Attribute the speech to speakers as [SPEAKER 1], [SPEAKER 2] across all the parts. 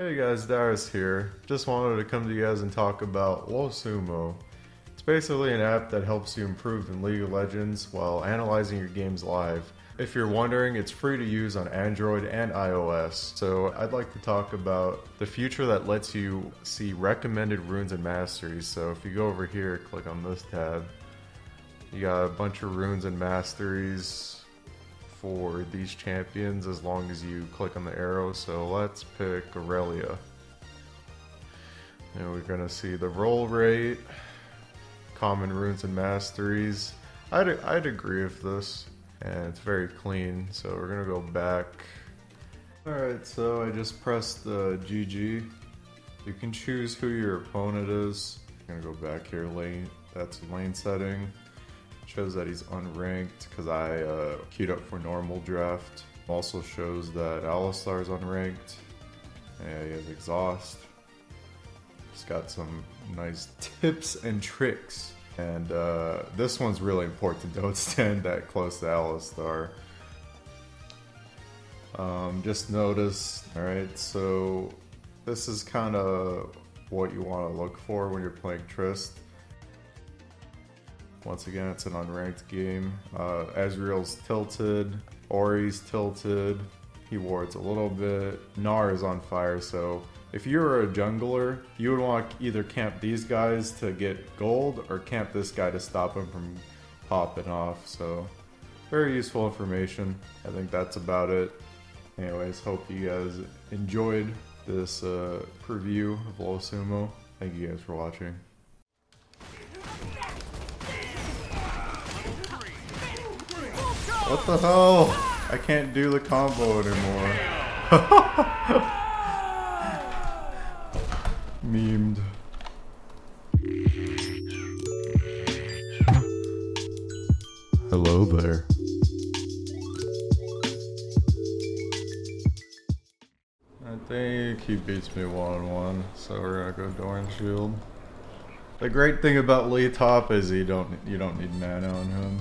[SPEAKER 1] Hey guys, Darius here. Just wanted to come to you guys and talk about WoSumo. It's basically an app that helps you improve in League of Legends while analyzing your games live. If you're wondering, it's free to use on Android and iOS. So I'd like to talk about the feature that lets you see recommended runes and masteries. So if you go over here, click on this tab, you got a bunch of runes and masteries for these champions as long as you click on the arrow. So let's pick Aurelia. And we're gonna see the roll rate, common runes and masteries. I'd agree with this, and it's very clean. So we're gonna go back. Alright, so I just pressed the GG. You can choose who your opponent is. I'm gonna go back here, lane. That's lane setting. Shows that he's unranked because I queued up for normal draft. Also shows that Alistar's unranked. Yeah, he has exhaust. He's got some nice tips and tricks. And this one's really important. Don't stand that close to Alistar. Just notice, alright, so this is kind of what you want to look for when you're playing Trist. Once again, it's an unranked game. Ezreal's tilted, Ori's tilted, he wards a little bit, Gnar is on fire, so if you were a jungler, you would want to either camp these guys to get gold or camp this guy to stop him from popping off, so very useful information. I think that's about it. Anyways, hope you guys enjoyed this preview of WoSumo. Thank you guys for watching. What the hell? I can't do the combo anymore. Memed. Hello there. I think he beats me 1-on-1, so we're gonna go Doran Shield. The great thing about Lee Top is you don't need mana on him.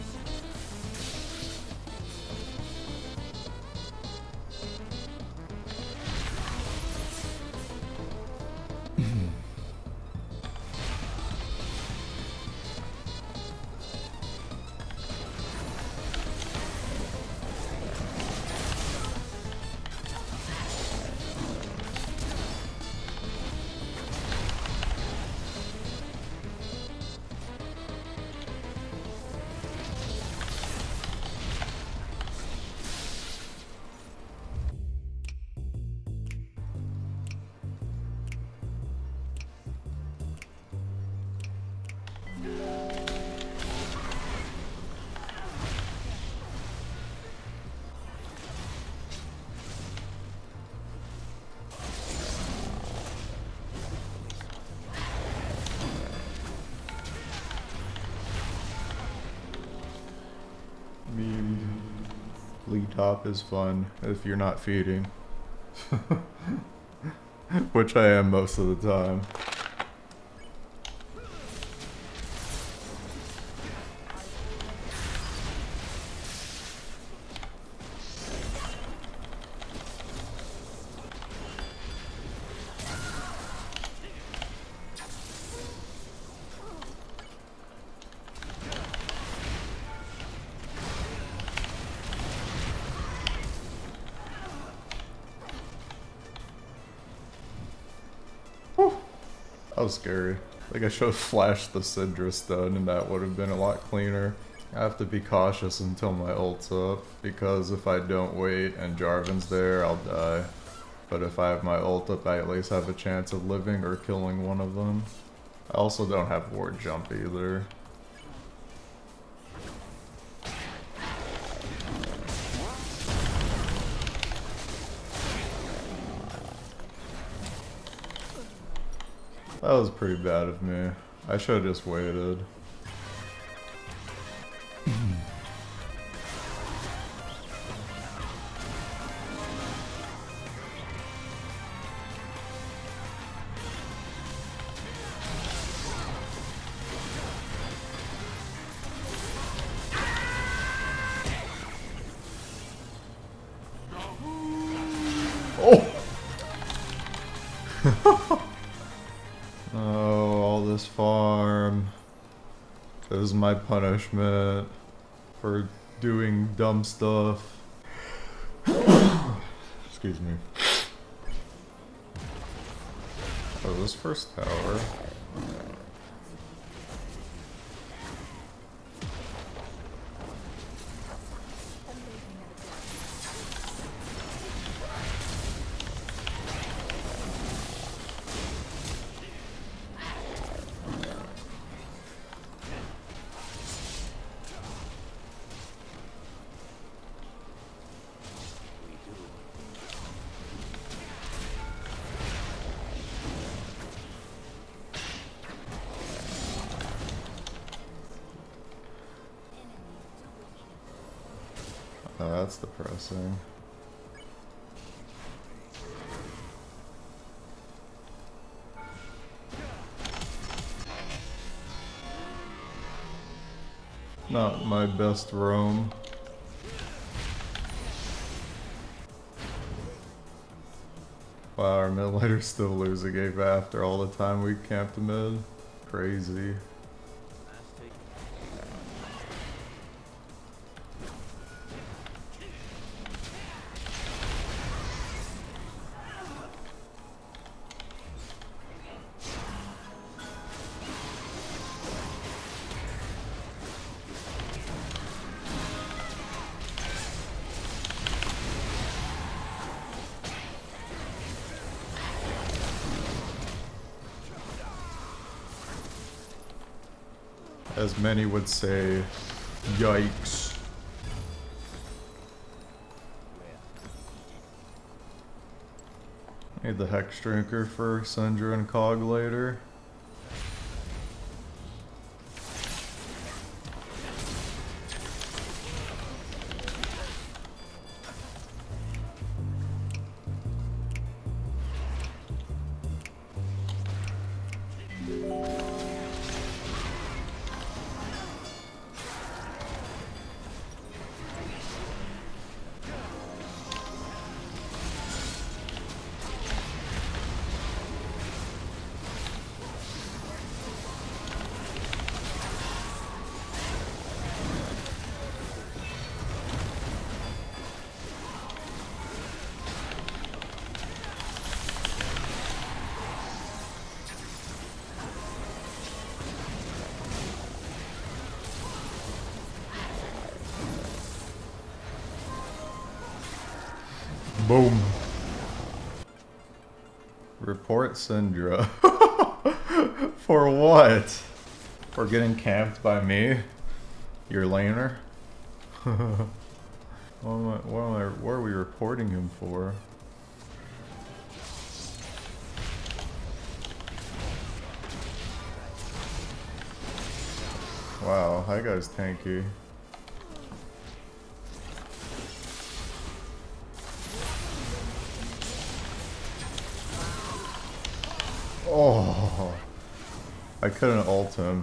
[SPEAKER 1] League top is fun if you're not feeding. Which I am most of the time. That was scary. Like I should have flashed the Syndra stun and that would have been a lot cleaner. I have to be cautious until my ult's up, because if I don't wait and Jarvan's there, I'll die. But if I have my ult up, I at least have a chance of living or killing one of them. I also don't have ward jump either. That was pretty bad of me. I should have just waited. Oh! Oh, all this farm. This is my punishment for doing dumb stuff. Excuse me. Oh, this first tower. Oh, that's depressing. Not my best roam. Wow, our mid laner's still losing game after all the time we camped mid. Crazy. As many would say, yikes. Need the Hex Drinker for Syndra and Cog later. Boom. Report Syndra. For what? For getting camped by me? Your laner? What are we reporting him for? Wow, that guy's tanky. Oh, I couldn't ult him.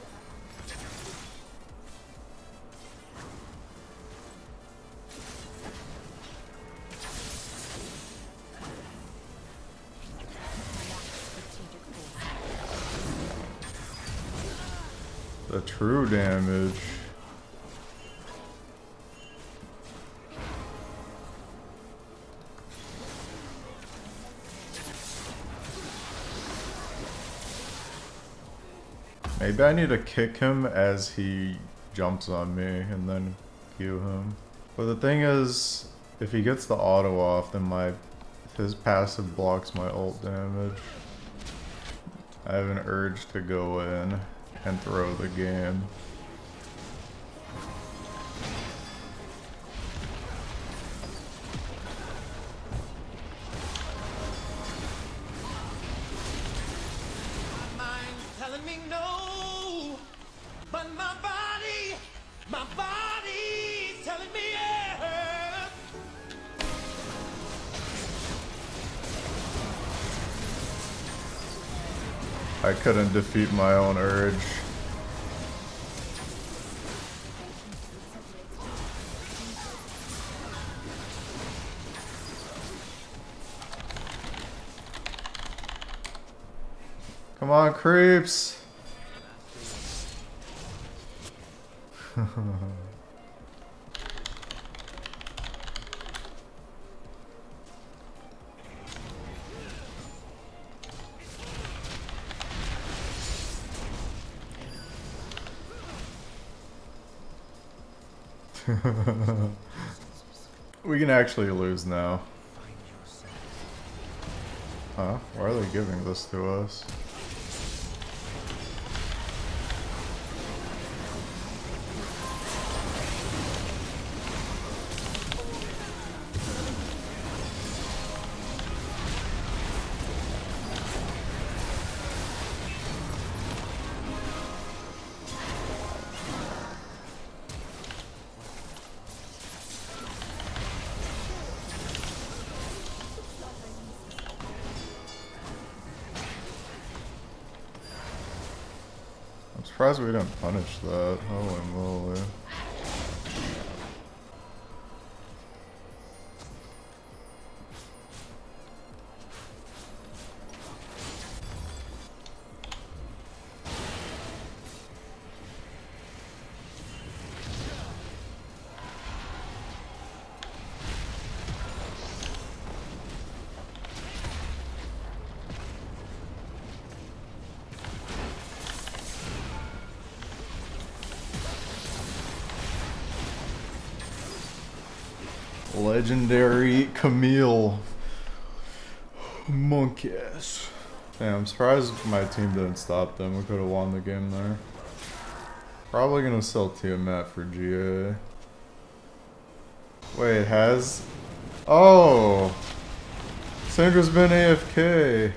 [SPEAKER 1] The true damage. Maybe I need to kick him as he jumps on me and then Q him. But the thing is, if he gets the auto off, then his passive blocks my ult damage. I have an urge to go in and throw the game. I couldn't defeat my own urge. Come on, creeps! We can actually lose now. Huh? Why are they giving this to us? I'm surprised we didn't punish that. Holy moly. Legendary Camille. Monk ass. Yeah, I'm surprised my team didn't stop them. We could have won the game there. Probably gonna sell Tiamat for GA. Wait, it has? Oh! Syndra's been AFK.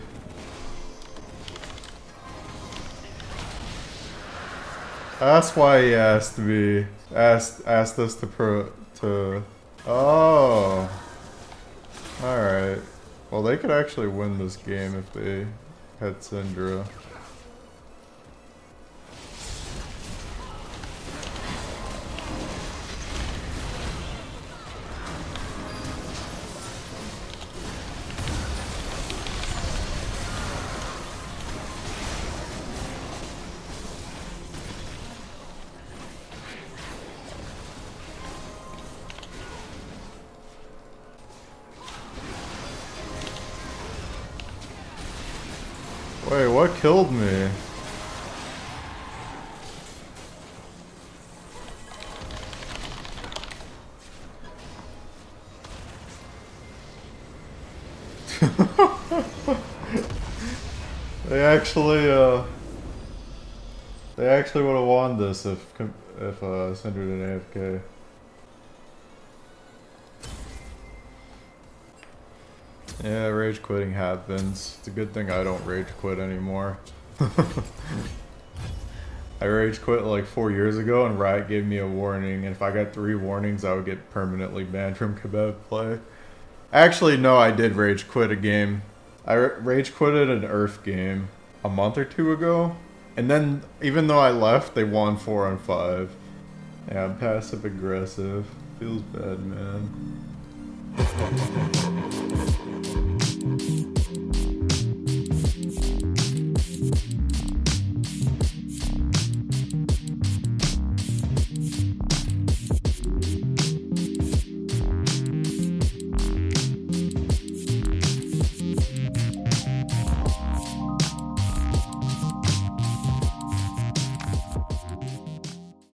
[SPEAKER 1] That's why he asked me. Asked us to Oh. Alright. Well, they could actually win this game if they had Syndra. Wait, what killed me? They actually would have won this if Syndra didn't AFK. Yeah, rage quitting happens. It's a good thing I don't rage quit anymore. I rage quit like 4 years ago and Riot gave me a warning, and if I got 3 warnings I would get permanently banned from Kebab play. Actually, no, I did rage quit a game. I rage quitted an Earth game a month or 2 ago, and then even though I left, they won 4 on 5. Yeah, I'm passive aggressive. Feels bad, man.